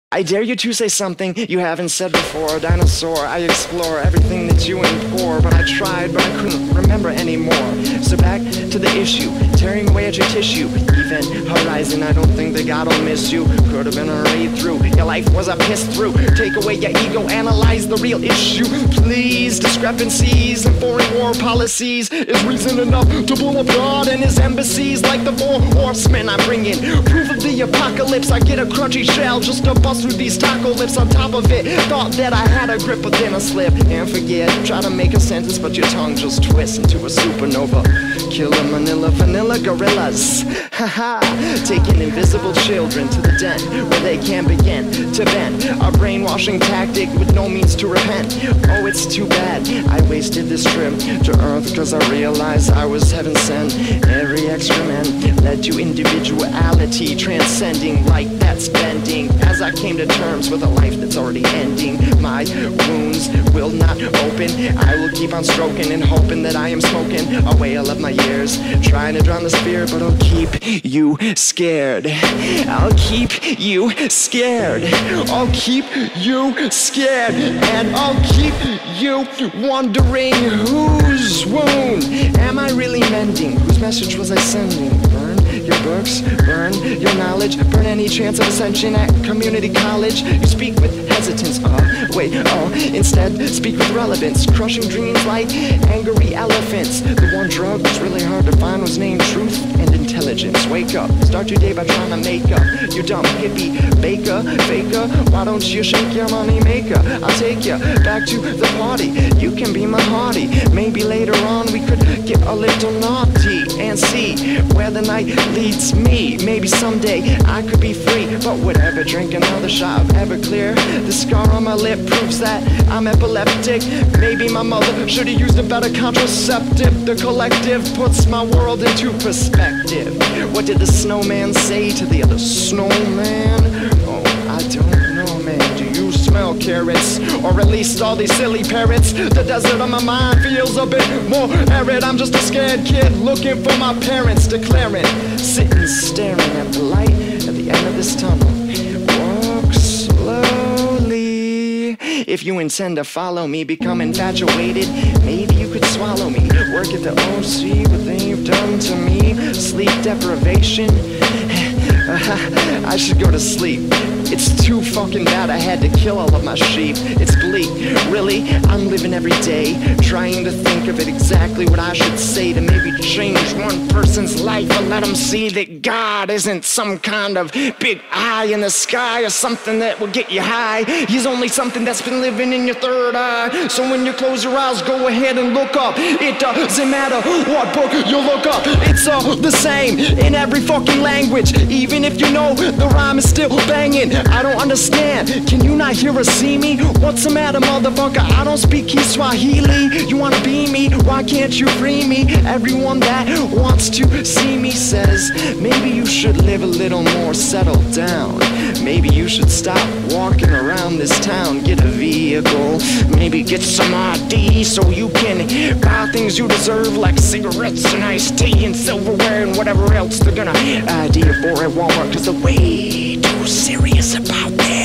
I dare you to say something you haven't said before. Dinosaur, I explore everything that you implore. But I tried, but I couldn't remember anymore. So back to the issue, tearing away at your tissue. Event horizon, I don't think that God will miss you. Could have been a read through, your life was a piss through. Take away your ego, analyze the real issue. Please, discrepancies and foreign war policies is reason enough to blow up God and his embassies. Like the 4 horsemen, I bring in proof of the apocalypse. I get a crunchy shell just to bust through these taco lips on top of it. Thought that I had a grip, but then I slip and forget. Try to make a sentence, but your tongue just twists into a supernova. Killer Manila, vanilla gorillas. Haha, taking invisible children to the den where they can begin to bend. A brainwashing tactic with no means to repent. Oh, it's too bad I wasted this trip to Earth, cause I realized I was heaven sent. Every excrement led to individuality, transcending light that's bending. As I came to terms with a life that's already ending, my wounds will not open. I will keep on stroking and hoping that I am smoking a whale of my years, trying to drown the fear, but I'll keep you scared. I'll keep you scared. I'll keep you scared. And I'll keep you wondering whose wound am I really mending? Whose message was I sending? Burn your books, burn your knowledge, burn any chance of ascension at community college. You speak with hesitance, instead speak with relevance, crushing dreams like angry elephants. The one drug that's really hard to find was named truth and intelligence. Wake up, start your day by trying to make up. You dumb hippie, baker, faker, why don't you shake your money maker? I'll take you back to the party, you can be my hearty. Maybe later on we could get a little naughty and see where the night leads me. Maybe someday I could be free, but whatever, drink another shot of Everclear. The scar on my lip proves that I'm epileptic. Maybe my mother should have used a better contraceptive. The collective puts my world into perspective. What did the snowman say to the other snowman? Oh, I don't know, man. Do you smell carrots? Or at least all these silly parrots? The desert on my mind feels a bit more arid. I'm just a scared kid looking for my parents, declaring, sitting staring at the light at the end of this tunnel. Walk slowly. If you intend to follow me, become infatuated, maybe you could swallow me. Work at the OC, what they've done to me. Sleep deprivation. I should go to sleep. It's too fucking bad I had to kill all of my sheep. It's bleak, really, I'm living every day, trying to think of it exactly what I should say to maybe change one person's life and let them see that God isn't some kind of big eye in the sky or something that will get you high. He's only something that's been living in your third eye. So when you close your eyes, go ahead and look up. It doesn't matter what book you look up, it's all the same in every fucking language. Even if you know the rhyme is still banging, I don't understand, can you not hear or see me? What's the matter, motherfucker? I don't speak Kiswahili. You wanna be me? Why can't you free me? Everyone that wants to see me says, maybe you should live a little more settled down. Maybe you should stop walking around this town. Get a vehicle, maybe get some ID so you can buy things you deserve, like cigarettes and iced tea and silverware and whatever else they're gonna ID you for at Walmart, cause they're way too serious about their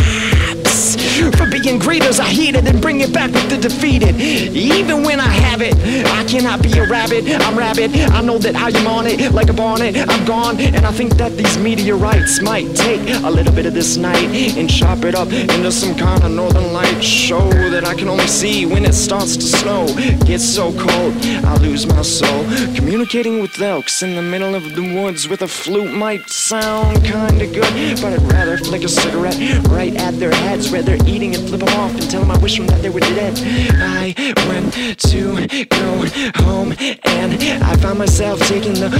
jobs. For being greeters, I heat it and bring it back with the defeated. Even when I have it, I cannot be a rabbit. I'm rabid, I know that I am on it like a bonnet. I'm gone, and I think that these meteorites might take a little bit of this night and chop it up into some kind of northern light show that I can only see when it starts to snow. Gets so cold, I lose my soul. Communicating with elks in the middle of the woods with a flute might sound kinda good, but I'd rather flick a cigarette right at their heads where they're eating and flip them off and tell them I wish them that they were dead. I went to go home and I found myself taking the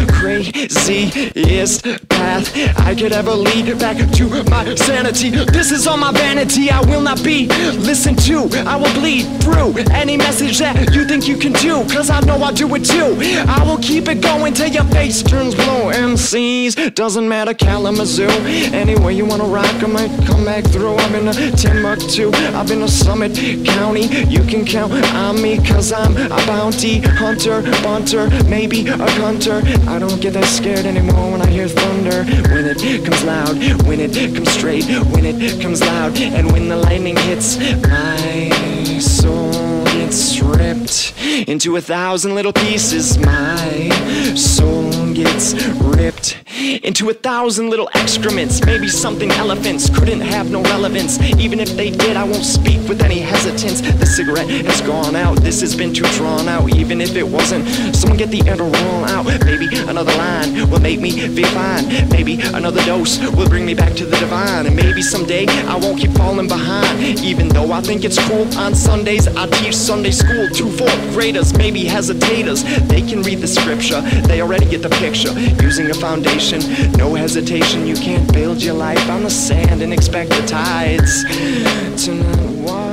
craziest path I could ever lead back to my sanity. This is all my vanity, I will not be listened to. I will bleed through any message that you think you can do, cause I know I'll do it too. I will keep it going till your face turns blue. MCs, doesn't matter, Kalamazoo. Anyway you wanna rock, I might come back through. I'm in a Timbuktu, I've in a Summit County. You can count on me, cause I'm a bounty hunter, bunter, maybe a hunter. I don't get that scared anymore when I hear thunder. When it comes loud, when it comes straight, when it comes loud, and when the lightning hits, my soul gets ripped into 1,000 little pieces. My soul gets ripped into 1,000 little excrements. Maybe something elephants couldn't have no relevance. Even if they did, I won't speak with any hesitance. The cigarette has gone out, this has been too drawn out. Even if it wasn't, someone get the Adderall out. Maybe another line will make me feel fine. Maybe another dose will bring me back to the divine. And maybe someday I won't keep falling behind. Even though I think it's cool, on Sundays I teach Sunday school to 4th graders, maybe hesitators. They can read the scripture, they already get the picture. Using a foundation, no hesitation. You can't build your life on the sand and expect the tides to not water.